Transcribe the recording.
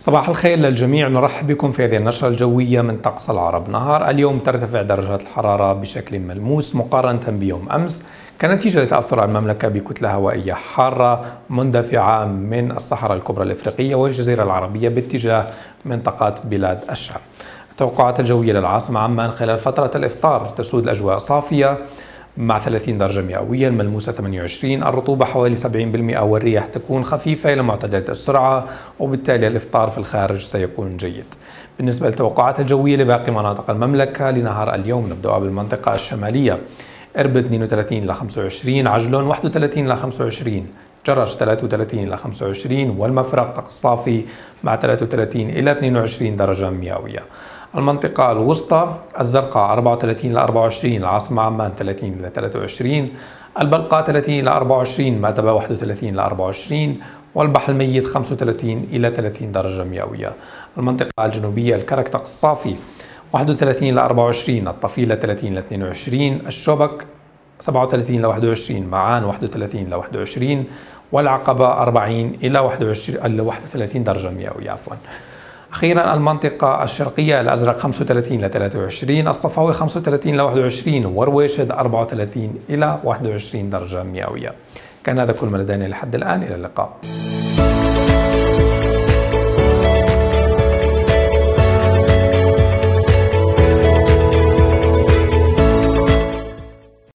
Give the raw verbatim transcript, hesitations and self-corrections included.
صباح الخير للجميع، نرحب بكم في هذه النشرة الجوية من طقس العرب. نهار اليوم ترتفع درجات الحرارة بشكل ملموس مقارنة بيوم أمس كنتيجة لتأثر المملكة بكتلة هوائية حارة مندفعة من الصحراء الكبرى الإفريقية والجزيرة العربية باتجاه منطقة بلاد الشام. التوقعات الجوية للعاصمة عمان خلال فترة الإفطار تسود الأجواء صافية مع ثلاثين درجة مئوية، الملموسة ثمانية وعشرين، الرطوبة حوالي سبعين بالمئة والرياح تكون خفيفة إلى معتدلة السرعة، وبالتالي الإفطار في الخارج سيكون جيد. بالنسبة للتوقعات الجوية لباقي مناطق المملكة لنهار اليوم نبدأ بالمنطقة الشمالية: إربد اثنين وثلاثين إلى خمسة وعشرين، عجلون واحد وثلاثين إلى خمسة وعشرين، جرش ثلاثة وثلاثين إلى خمسة وعشرين، والمفرق طقس صافي مع ثلاثة وثلاثين إلى اثنين وعشرين درجة مئوية. المنطقة الوسطى: الزرقاء أربعة وثلاثين إلى أربعة وعشرين، العاصمة عمان ثلاثين إلى ثلاثة وعشرين، البلقاء ثلاثين إلى أربعة وعشرين، ماتبا واحد وثلاثين إلى أربعة وعشرين، والبحر الميت خمسة وثلاثين إلى ثلاثين درجة مئوية. المنطقة الجنوبية: الكرك طقس صافي واحد وثلاثين إلى أربعة وعشرين، الطفيلة ثلاثين إلى اثنين وعشرين، الشوبك سبعة وثلاثين إلى واحد وعشرين، معان واحد وثلاثين إلى واحد وعشرين، والعقبة أربعين إلى واحد وثلاثين درجة مئوية عفوا. أخيرا المنطقة الشرقية: الأزرق خمسة وثلاثين إلى ثلاثة وعشرين، الصفاوي خمسة وثلاثين إلى واحد وعشرين، ورويشد أربعة وثلاثين إلى واحد وعشرين درجة مئوية. كان هذا كل ما لدينا لحد الآن، إلى اللقاء.